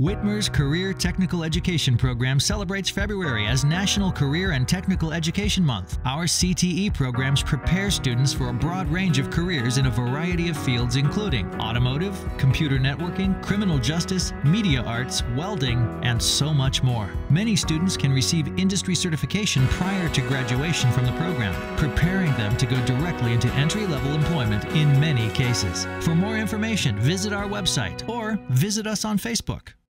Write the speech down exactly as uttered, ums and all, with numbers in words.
Whitmer's Career Technical Education program celebrates February as National Career and Technical Education Month. Our C T E programs prepare students for a broad range of careers in a variety of fields including automotive, computer networking, criminal justice, media arts, welding, and so much more. Many students can receive industry certification prior to graduation from the program, preparing them to go directly into entry-level employment in many cases. For more information, visit our website or visit us on Facebook.